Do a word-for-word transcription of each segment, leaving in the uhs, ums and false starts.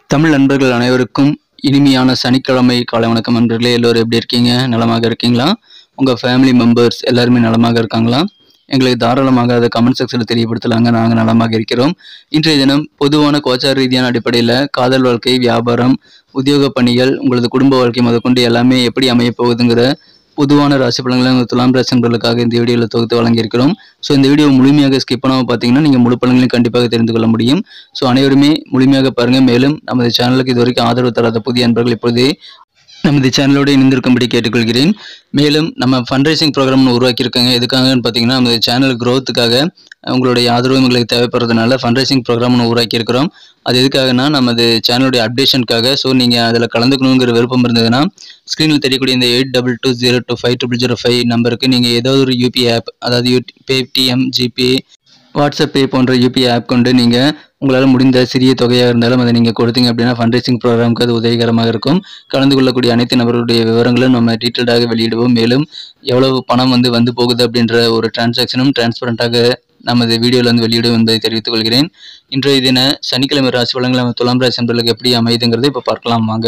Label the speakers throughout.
Speaker 1: தமிழ் நண்பர்கள் அனைவருக்கும் இனிமையான சனிக்கிழமை காலை வணக்கம் நண்பர்களே. எல்லோரும் எப்படி இருக்கீங்க? நலமாக இருக்கீங்களா? உங்கள் ஃபேமிலி மெம்பர்ஸ் எல்லாருமே நலமாக இருக்காங்களா? எங்களுக்கு தாராளமாக அதை கமெண்ட் செக்ஷனில் தெரியப்படுத்தலாங்க. நாங்கள் நலமாக இருக்கிறோம். இன்றைய தினம் பொதுவான கோச்சார ரீதியான அடிப்படையில் காதல் வாழ்க்கை, வியாபாரம், உத்தியோக பணிகள், உங்களது குடும்ப வாழ்க்கை முதற்கொண்டு எல்லாமே எப்படி அமைய போகுதுங்கிற பொதுவான ராசி பலன்களை உங்கள் துலாம் ராசி நண்பர்களுக்காக இந்த வீடியோவில் தொகுத்து வழங்கியிருக்கிறோம். ஸோ இந்த வீடியோ முழுமையாக ஸ்கிப் பண்ணாமல் பார்த்தீங்கன்னா நீங்கள் முழு பலன்களையும் கண்டிப்பாக தெரிந்து கொள்ள முடியும். ஸோ அனைவருமே முழுமையாக பாருங்கள். மேலும் நமது சேனலுக்கு இது வரைக்கும் ஆதரவு தராத புதிய நண்பர்கள் இப்பொழுதே நமது சேனலோடு இணைந்திருக்கும்படி கேட்டுக்கொள்கிறேன். மேலும் நம்ம ஃபண்ட்ரைசிங் ப்ரோக்ராம்னு உருவாக்கியிருக்காங்க. எதுக்காகன்னு பார்த்தீங்கன்னா நமது சேனல் க்ரோத்துக்காக உங்களுடைய ஆதரவு எங்களுக்கு தேவைப்படுறதுனால ஃபண்ட்ரைசிங் ப்ரோக்ராம்னு உருவாக்கியிருக்கிறோம். அது எதுக்காகனா நமது சேனலுடைய அப்டேஷனுக்காக. ஸோ நீங்கள் அதில் கலந்துக்கணுங்கிற விருப்பம் இருந்ததுன்னா ஸ்க்ரீனில் தெரியக்கூடிய இந்த eight double two zero two five triple zero five நம்பருக்கு நீங்கள் ஏதாவது ஒரு யூபிஐ ஆப், அதாவது யூ பேடிஎம், ஜிபே, வாட்ஸ்அப் பே போன்ற யூபிஐ ஆப் கொண்டு நீங்கள் உங்களால் முடிந்த சிறிய தொகையாக இருந்தாலும் அதை நீங்கள் கொடுத்தீங்க அப்படின்னா ஃபண்ட்ரைசிங் ப்ரோக்ராமுக்கு அது உதவிகரமாக இருக்கும். கலந்து கொள்ளக்கூடிய அனைத்து நபர்களுடைய விவரங்களும் நம்ம டீட்டெயில்டாக வெளியிடுவோம். மேலும் எவ்வளவு பணம் வந்து வந்து போகுது அப்படின்ற ஒரு டிரான்சாக்ஷனும் டிரான்ஸ்பரண்டாக நமது வீடியோவில் வந்து வெளியிடும் என்பதை தெரிவித்துக் கொள்கிறேன். இன்றைய தின சனிக்கிழமை ராசி பலன்கள் நம்ம துலாம் ராசி நண்பர்களுக்கு எப்படி அமைதுங்கிறதை இப்போ பார்க்கலாம் வாங்க.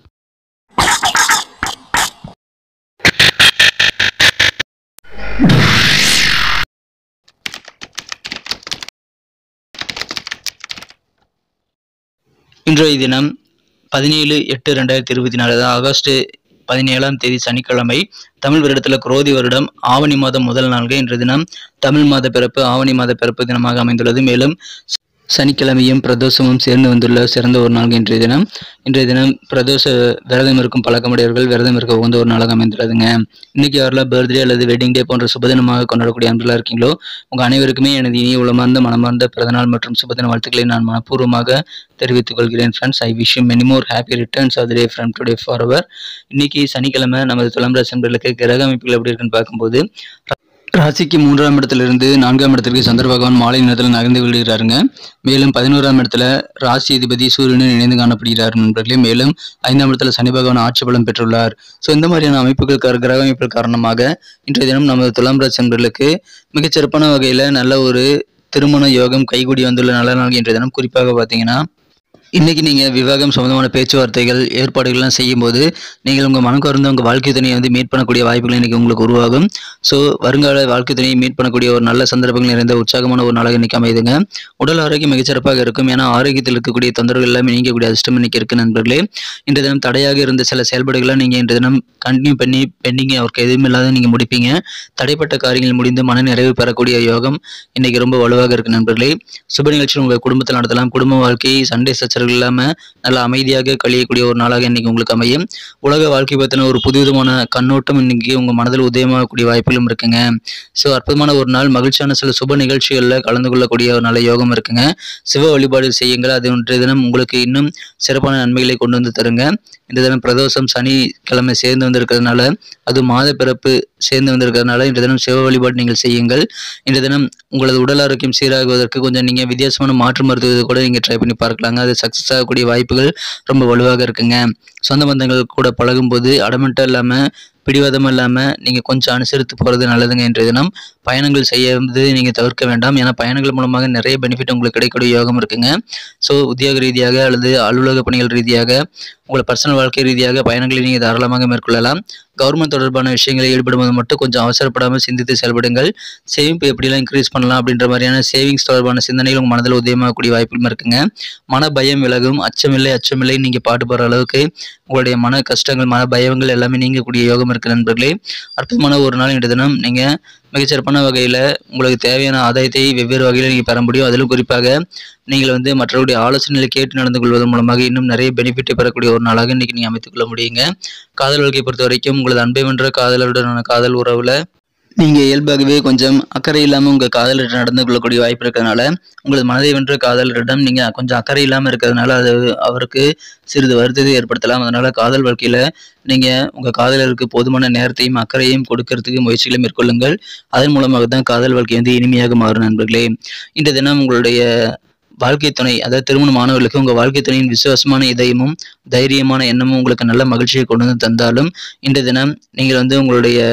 Speaker 1: இன்றைய தினம் பதினேழு எட்டு ரெண்டாயிரத்தி இருபத்தி நாலு ஆகஸ்ட் பதினேழாம் தேதி சனிக்கிழமை. தமிழ் வருடத்தில் குரோதி வருடம் ஆவணி மாதம் முதல் நாள்கள். இன்றைய தினம் தமிழ் மாத பிறப்பு, ஆவணி மாத பிறப்பு தினமாக அமைந்துள்ளது. மேலும் சனிக்கிழமையும் பிரதோஷமும் சேர்ந்து வந்துள்ள சிறந்த ஒரு நாள் இன்றைய தினம். இன்றைய தினம் பிரதோஷ விரதம் இருக்கும் பழக்கமுடையவர்கள் விரதம் இருக்க உகந்த ஒரு நாளாக அமைந்துள்ளதுங்க. இன்னைக்கு யாரெல்லாம் பர்த்டே அல்லது வெட்டிங் டே போன்ற சுபதினமாக கொண்டாடக்கூடிய அன்பர்களாக இருக்கீங்களோ உங்கள் அனைவருக்குமே எனது இனிய உளமார்ந்த மனமார்ந்த பிறந்தநாள் மற்றும் சுபதின வாழ்த்துக்களை நான் மனப்பூர்வமாக தெரிவித்துக் கொள்கிறேன். Friends, I wish you many more happy returns of the day from today forward. இன்னைக்கு சனிக்கிழமை நமது துலாம் ராசி நண்பர்களுக்கு கிரக அமைப்புகள் எப்படி இருக்குன்னு பார்க்கும்போது ராசிக்கு மூன்றாம் இடத்திலிருந்து நான்காம் இடத்திற்கு சந்திர பகவான் மாலை நேரத்தில் நகர்ந்து விடுகிறாருங்க. மேலும் பதினோராம் இடத்துல ராசி அதிபதி சூரியனும் இணைந்து காணப்படுகிறார் நண்பர்களே. மேலும் ஐந்தாம் இடத்துல சனி பகவான் ஆட்சி பலம் பெற்றுள்ளார். ஸோ இந்த மாதிரியான அமைப்புகள் கிரக அமைப்புகள் காரணமாக இன்றைய தினம் நமது துலாம் ராசி நண்பர்களுக்கு மிகச்சிறப்பான வகையில் நல்ல ஒரு திருமண யோகம் கைகூடி வந்துள்ள நல்ல நாள். இன்றைய தினம் குறிப்பாக பார்த்தீங்கன்னா இன்றைக்கி நீங்கள் விவாகம் சம்மந்தமான பேச்சுவார்த்தைகள் ஏற்பாடுகள்லாம் செய்யும்போது நீங்கள் உங்கள் மனக்கு வந்து உங்கள் வாழ்க்கை துணையை வந்து மீட் பண்ணக்கூடிய வாய்ப்புகள் இன்றைக்கி உங்களுக்கு உருவாகும். ஸோ வருங்கால வாழ்க்கை துணையை மீட் பண்ணக்கூடிய ஒரு நல்ல சந்தர்ப்பங்கள் நிறைந்த உற்சாகமான ஒரு நாளாக இன்றைக்கி அமைதுங்க. உடல் ஆரோக்கியம் மிகச்சிறப்பாக இருக்கும். ஏன்னா ஆரோக்கியத்தில் இருக்கக்கூடிய தொந்தரவுகள் எல்லாமே நீங்கக்கூடிய அதிர்ஷ்டம் இன்றைக்கி இருக்குது நண்பர்களே. இன்றைய தினம் தடையாக இருந்த சில செயல்பாடுகள்லாம் நீங்கள் இன்றைய தினம் கண்டினியூ பண்ணி பெண்டிங் அவருக்கு எதுவும் இல்லாத நீங்கள் முடிப்பீங்க. தடைப்பட்ட காரியங்கள் முடிந்து மன நிறைவு பெறக்கூடிய யோகம் இன்றைக்கி ரொம்ப வலுவாக இருக்குது நண்பர்களே. சுப நிகழ்ச்சிகள் உங்கள் குடும்பத்தில் நடத்தலாம். குடும்ப வாழ்க்கை சண்டை சச்சரவு இல்லாமல் நல்ல அமைதியாக கழியக்கூடிய ஒரு நாளாக இன்னைக்கு உங்களுக்கு அமையும். உலக வாழ்க்கை பற்றின ஒரு புதுவிதமான கண்ணோட்டம் இன்னைக்கு உங்கள் மனதில் உதயமாகக்கூடிய வாய்ப்புகளும் இருக்குங்க. ஸோ அற்புதமான ஒரு நாள். மகிழ்ச்சியான சில சுப நிகழ்ச்சிகளில் கலந்து கொள்ளக்கூடிய ஒரு நல்ல யோகம் இருக்குங்க. சிவ வழிபாடு செய்யுங்கள். அது இன்றைய தினம் உங்களுக்கு இன்னும் சிறப்பான நன்மைகளை கொண்டு வந்து தருங்க. இந்த தினம் பிரதோஷம் சனிக்கிழமை சேர்ந்து வந்திருக்கிறதுனால, அது மாத பிறப்பு சேர்ந்து வந்திருக்கிறதுனால இன்றைய தினம் சிவ வழிபாடு நீங்கள் செய்யுங்கள். இன்றைய தினம் உங்களது உடல் ஆரோக்கியம் சீராகுவதற்கு கொஞ்சம் நீங்கள் வித்தியாசமான மாற்று மருத்துவத்தை கூட நீங்கள் ட்ரை பண்ணி பார்க்கலாங்க. அது சக்ஸஸ் ஆகக்கூடிய வாய்ப்புகள் ரொம்ப வலுவாக இருக்குங்க. சொந்த பந்தங்கள் கூட பழகும்போது அடமெண்ட்டாக இல்லாமல் பிடிவாதம் இல்லாமல் நீங்கள் கொஞ்சம் அனுசரித்து போகிறது நல்லதுங்க. இன்றைய தினம் பயணங்கள் செய்வது நீங்கள் தவிர்க்க வேண்டாம். ஏன்னா பயணங்கள் மூலமாக நிறைய பெனிஃபிட் உங்களுக்கு கிடைக்கக்கூடிய யோகம் இருக்குங்க. ஸோ உத்தியோக ரீதியாக அல்லது அலுவலக பணிகள் ரீதியாக உங்களை பர்சனல் வாழ்க்கை ரீதியாக பயணங்களை நீங்கள் தாராளமாக மேற்கொள்ளலாம். கவர்மெண்ட் தொடர்பான விஷயங்களை ஈடுபடும்போது மட்டும் கொஞ்சம் அவசரப்படாமல் சிந்தித்து செயல்படுங்கள். சேமிப்பு எப்படிலாம் இன்க்ரீஸ் பண்ணலாம் அப்படின்ற மாதிரியான சேவிங்ஸ் தொடர்பான சிந்தனைகள் உங்கள் மனதில் உதயமாகக்கூடிய வாய்ப்புகளும் இருக்குங்க. மன பயம் விலகும். அச்சமில்லை அச்சமில்லை நீங்கள் பாட்டு போகிற அளவுக்கு உங்களுடைய மன கஷ்டங்கள், மன பயங்கள் எல்லாமே நீங்கக்கூடிய யோகம் இருக்குது நண்பர்களே. அற்புதமான ஒரு நாள் இன்றைய தினம் நீங்கள் மிகச்சிறப்பான வகையில் உங்களுக்கு தேவையான ஆதாயத்தை வெவ்வேறு வகையில் நீங்கள் பெற முடியும். அதிலும் குறிப்பாக நீங்கள் வந்து மற்றவருடைய ஆலோசனைகளை கேட்டு நடந்து கொள்வதன் மூலமாக இன்னும் நிறைய பெனிஃபிட்டை பெறக்கூடிய ஒரு நாளாக இன்றைக்கி நீங்கள் அமைத்துக்கொள்ள முடியுங்க. காதல் வாழ்க்கையை பொறுத்த வரைக்கும் உங்களது அன்பை வென்ற காதலருடனான காதல் உறவில் நீங்கள் இயல்பாகவே கொஞ்சம் அக்கறை இல்லாமல் உங்கள் காதலரிடம் நடந்து கொள்ளக்கூடிய வாய்ப்பு இருக்கிறதுனால, உங்களது மனதை வென்ற காதலரிடம் நீங்கள் கொஞ்சம் அக்கறை இல்லாமல் இருக்கிறதுனால அது அவருக்கு சிறிது வருத்தத்தை ஏற்படுத்தலாம். அதனால் காதல் வாழ்க்கையில் நீங்கள் உங்கள் காதலருக்கு போதுமான நேரத்தையும் அக்கறையும் கொடுக்கறதுக்கு முயற்சிகளை மேற்கொள்ளுங்கள். அதன் மூலமாக தான் காதல் வாழ்க்கை வந்து இனிமையாக மாறும் நண்பர்களே. இன்றைய தினம் உங்களுடைய வாழ்க்கை துணை, அதாவது திருமணமானவர்களுக்கு உங்கள் வாழ்க்கை துணையின் விசுவாசமான இதயமும் தைரியமான எண்ணமும் உங்களுக்கு நல்ல மகிழ்ச்சியை கொண்டு வந்து தந்தாலும் இன்றைய தினம் நீங்கள் வந்து உங்களுடைய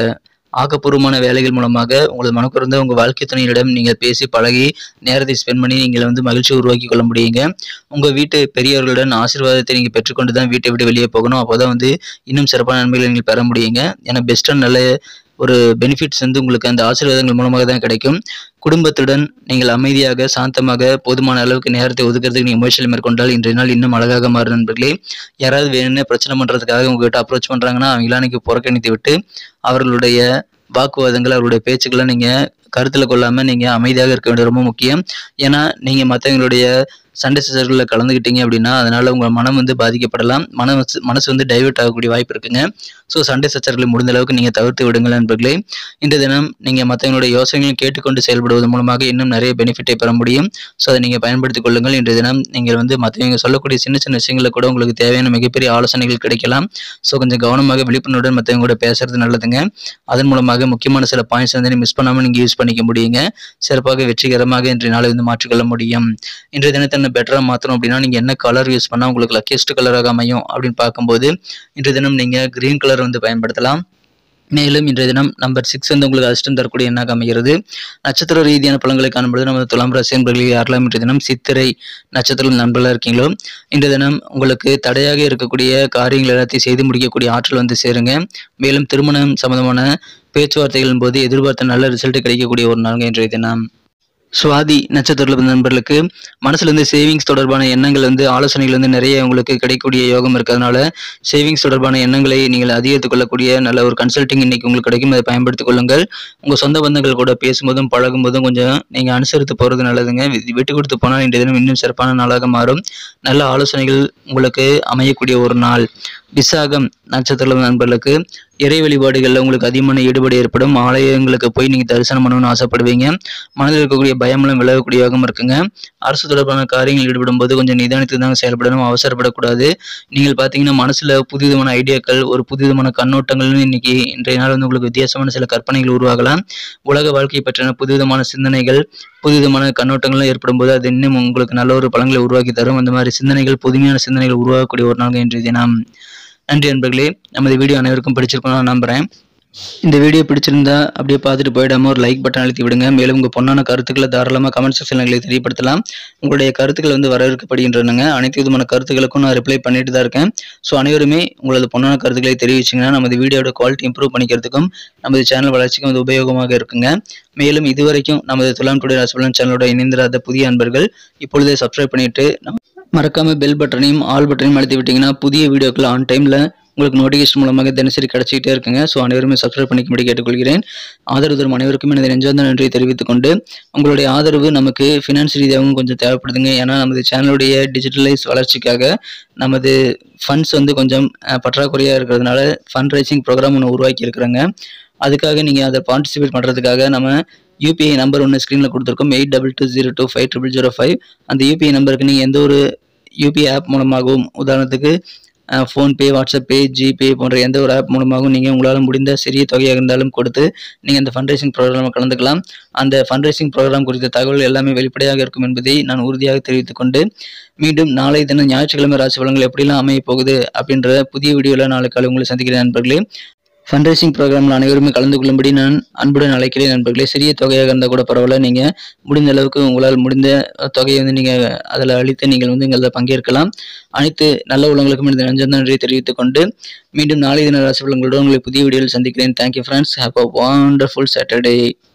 Speaker 1: ஆக்கப்பூர்வமான வேலைகள் மூலமாக உங்களது மனக்குறந்த உங்கள் வாழ்க்கை துணையிடம் நீங்கள் பேசி பழகி நேரத்தை ஸ்பெண்ட் பண்ணி நீங்கள் வந்து மகிழ்ச்சி உருவாக்கி கொள்ள முடியுங்க. உங்கள் வீட்டு பெரியவர்களுடன் ஆசீர்வாதத்தை நீங்கள் பெற்றுக்கொண்டு தான் வீட்டை விட்டு வெளியே போகணும். அப்போ தான் வந்து இன்னும் சிறப்பான நன்மைகளை நீங்கள் பெற முடியுங்க. ஏன்னா பெஸ்ட்டான நல்ல ஒரு பெனிஃபிட்ஸ் வந்து உங்களுக்கு அந்த ஆசீர்வாதங்கள் மூலமாக தான் கிடைக்கும். குடும்பத்துடன் நீங்கள் அமைதியாக சாந்தமாக போதுமான அளவுக்கு நேரத்தை ஒதுக்கிறதுக்கு நீங்கள் முயற்சியில் மேற்கொண்டால் இன்றைய நாள் இன்னும் அழகாக மாறும் நண்பர்களே. யாராவது வேணும்னு பிரச்சனை பண்ணுறதுக்காக உங்ககிட்ட அப்ரோச் பண்ணுறாங்கன்னா அவங்களாம் நீங்கள் புறக்கணித்து விட்டு அவர்களுடைய வாக்குவாதங்கள் அவருடைய பேச்சுக்களை நீங்கள் கருத்தில் கொள்ளாமல் நீங்கள் அமைதியாக இருக்க வேண்டியது ரொம்ப முக்கியம். ஏன்னா நீங்கள் மற்றவங்களுடைய சண்டை சச்சரவுகளில் கலந்துக்கிட்டீங்க அப்படின்னா அதனால் உங்கள் மனம் வந்து பாதிக்கப்படலாம். மன மனசு வந்து டைவெர்ட் ஆகக்கூடிய வாய்ப்பு இருக்குங்க. ஸோ சண்டை சச்சரவுகளை முடிந்த அளவுக்கு நீங்கள் தவிர்த்து விடுங்கள் நண்பர்களே. இந்த தினம் நீங்கள் மற்றவங்களுடைய யோசனைகளை கேட்டுக்கொண்டு செயல்படுவதன் மூலமாக இன்னும் நிறைய பெனிஃபிட்டை பெற முடியும். ஸோ அதை நீங்கள் பயன்படுத்திக் கொள்ளுங்கள். இன்றைய தினம் நீங்கள் வந்து மற்றவங்க சொல்லக்கூடிய சின்ன சின்ன விஷயங்களில் கூட உங்களுக்கு தேவையான மிகப்பெரிய ஆலோசனைகள் கிடைக்கலாம். ஸோ கொஞ்சம் கவனமாக விழிப்புணர்வுடன் மற்றவங்க கூட பேசுறது நல்லதுங்க. அதன் மூலமாக முக்கியமான சில பாயிண்ட்ஸ் வந்து மிஸ் பண்ணாமல் நீங்கள் யூஸ் பண்ணிக்க முடியுங்க. சிறப்பாக வெற்றிகரமாக இன்றைய நாளை வந்து மாற்றிக்கொள்ள முடியும். இன்றைய தினத்தை பெட்டராக மாற்றணும் அப்படின்னா நீங்கள் என்ன கலர் யூஸ் பண்ணால் உங்களுக்கு லக்கியஸ்ட் கலராக அமையும் அப்படின்னு பார்க்கும்போது இன்றைய தினம் நீங்கள் கிரீன் கலர் வந்து பயன்படுத்தலாம். மேலும் இன்றைய தினம் நம்பர் சிக்ஸ் வந்து உங்களுக்கு அதிர்ஷ்டம் தரக்கூடிய எண்ணாக அமைகிறது. நட்சத்திர ரீதியான பலன்களை காணும்பொழுது நமது துலாம் ராசி நண்பர்கள் யாரெல்லாம் இன்றைய தினம் சித்திரை நட்சத்திர நண்பர்களாக இருக்கீங்களோ இன்றைய தினம் உங்களுக்கு தடையாக இருக்கக்கூடிய காரியங்கள் எல்லாத்தையும் செய்து முடிக்கக்கூடிய ஆற்றல் வந்து சேருங்க. மேலும் திருமணம் சம்பந்தமான பேச்சுவார்த்தைகளின் போது எதிர்பார்த்த நல்ல ரிசல்ட் கிடைக்கக்கூடிய ஒரு நாளுங்க இன்றைய தினம். சுவாதி நட்சத்திர நண்பர்களுக்கு மனசுலேருந்து சேவிங்ஸ் தொடர்பான எண்ணங்கள் வந்து ஆலோசனைகள் வந்து நிறைய உங்களுக்கு கிடைக்கக்கூடிய யோகம் இருக்கிறதுனால சேவிங்ஸ் தொடர்பான எண்ணங்களை நீங்கள் அதிகரித்துக் கொள்ளக்கூடிய நல்ல ஒரு கன்சல்டிங் இன்னைக்கு உங்களுக்கு கிடைக்கும். அதை பயன்படுத்திக் கொள்ளுங்கள். உங்கள் சொந்த பந்தங்கள் கூட பேசும்போதும் பழகும் போதும் கொஞ்சம் நீங்கள் அனுசரித்து போகிறது நல்லதுங்க. விட்டு கொடுத்து போனால் இன்றைய தினம் இன்னும் சிறப்பான நாளாக மாறும். நல்ல ஆலோசனைகள் உங்களுக்கு அமையக்கூடிய ஒரு நாள். விசாகம் நட்சத்திர நண்பர்களுக்கு இறை வழிபாடுகளில் உங்களுக்கு அதிகமான ஈடுபாடு ஏற்படும். ஆலயங்களுக்கு போய் நீங்கள் தரிசனம் பண்ணணும்னு ஆசைப்படுவீங்க. மனதில் இருக்கக்கூடிய பயமெல்லாம் விலகக்கூடிய யோகம் இருக்குங்க. அரசு தொடர்பான காரியங்கள் ஈடுபடும் போது கொஞ்சம் நிதானித்து தான் செயல்படணும், அவசரப்படக்கூடாது. நீங்கள் பார்த்தீங்கன்னா மனசில் புதுவிதமான ஐடியாக்கள் ஒரு புதுவிதமான கண்ணோட்டங்கள்னு இன்னைக்கு இன்றைய நாள் வந்து உங்களுக்கு வித்தியாசமான சில கற்பனைகள் உருவாகலாம். உலக வாழ்க்கையை பற்றின புதுவிதமான சிந்தனைகள் புதுவிதமான கண்ணோட்டங்கள்லாம் ஏற்படும் போது அது இன்னும் உங்களுக்கு நல்ல ஒரு பலன்களை உருவாக்கி தரும். அந்த மாதிரி சிந்தனைகள் புதுமையான சிந்தனைகள் உருவாகக்கூடிய ஒரு நாள் இன்றைய தினம். நன்றி நண்பர்களே. நமது வீடியோ அனைவருக்கும் பிடிச்சிருக்கும் நான் நம்புகிறேன். இந்த வீடியோ பிடிச்சிருந்தா அப்படியே பார்த்துட்டு போயிடாம ஒரு லைக் பட்டன் அழுத்தி விடுங்க. மேலும் உங்கள் பொண்ணான கருத்துக்களை தாராளமாக கமெண்ட் செக்ஷன்ல தெரியப்படுத்தலாம். உங்களுடைய கருத்துக்கள் வந்து வரவேற்கப்படுகின்றன. அனைத்து விதமான கருத்துக்களுக்கும் நான் ரிப்ளை பண்ணிட்டு தான் இருக்கேன். ஸோ அனைவருமே உங்களது பொண்ணான கருத்துக்களை தெரிவிச்சிங்கன்னா நமது வீடியோட குவாலிட்டி இம்ப்ரூவ் பண்ணிக்கிறதுக்கும் நமது சேனல் வளர்ச்சிக்கும் அது உபயோகமாக இருக்குங்க. மேலும் இதுவரைக்கும் நமது துலாம் டுடே ராசி பலன் சேனலோட இணைந்திராத புதிய அன்பர்கள் இப்பொழுதே சப்ஸ்கிரைப் பண்ணிட்டு மறக்காம பெல் பட்டனையும் ஆல் பட்டனையும் அழுத்தி விட்டீங்கன்னா புதிய வீடியோக்கள் ஆன் டைம்ல உங்களுக்கு நோட்டிஃபிகேஷன் மூலமாக தினசரி கிடைச்சிக்கிட்டே இருக்குங்க. ஸோ அனைவருமே சப்ஸ்கிரைப் பண்ணிக்கும்படி கேட்டுக்கொள்கிறேன். ஆதரவு தரும் அனைவருக்கும் எனது நெஞ்சார்ந்த நன்றியை தெரிவித்துக் கொண்டு உங்களுடைய ஆதரவு நமக்கு ஃபினான்ஸ் ரீதியாகவும் கொஞ்சம் தேவைப்படுதுங்க. ஏன்னா நமது சேனலுடைய டிஜிட்டலைஸ் வளர்ச்சிக்காக நமது ஃபண்ட்ஸ் வந்து கொஞ்சம் பற்றாக்குறையாக இருக்கிறதுனால ஃபண்ட் ரைசிங் ப்ரோக்ராம் ஒன்று உருவாக்கி இருக்கிறாங்க. அதுக்காக நீங்கள் அதை பார்ட்டிசிபேட் பண்ணுறதுக்காக நம்ம யூபிஐ நம்பர் ஒன்று ஸ்க்ரீனில் கொடுத்துருக்கோம். Eight double two zero two five triple zero five அந்த யூபிஐ நம்பருக்கு நீங்கள் எந்த ஒரு யூபிஐ ஆப் மூலமாகவும் உதாரணத்துக்கு ஃபோன்பே, வாட்ஸ்அப்பே, ஜிபே போன்ற எந்த ஒரு ஆப் மூலமாகவும் நீங்கள் உங்களால் முடிந்த சிறிய தொகையாக இருந்தாலும் கொடுத்து நீங்கள் அந்த ஃபண்ட் ரைசிங் ப்ரோக்ராமில் கலந்துக்கலாம். அந்த ஃபண்ட் ரைசிங் ப்ரோக்ராம் குறித்த தகவல் எல்லாமே வெளிப்படையாக இருக்கும் என்பதை நான் உறுதியாக தெரிவித்துக் கொண்டு மீண்டும் நாளை தினம் ஞாயிற்றுக்கிழமை ராசி பலன்கள் எப்படிலாம் அமைய போகுது அப்படின்ற புதிய வீடியோவில் நாளை காலை உங்களை சந்திக்கிறேன் நண்பர்களே. ஃபண்ட் ரைசிங் ப்ரோக்ராமில் அனைவருமே கலந்து கொள்ளும்படி நான் அன்புடன் அழைக்கிறேன் நண்பர்களே. சிறிய தொகையாக இருந்தால் கூட பரவாயில்ல, நீங்கள் முடிந்த அளவுக்கு உங்களால் முடிந்த தொகையை வந்து நீங்கள் அதில் அளித்து நீங்கள் வந்து இங்கே பங்கேற்கலாம். அனைத்து நல்ல உள்ளங்களுக்கும் இந்த நெஞ்சார்ந்த நன்றியை தெரிவித்துக் கொண்டு மீண்டும் நாளை தின ராசி பலன்களோடு உங்களை புதிய வீடியோவில் சந்திக்கிறேன். Thank you friends. Have a wonderful Saturday.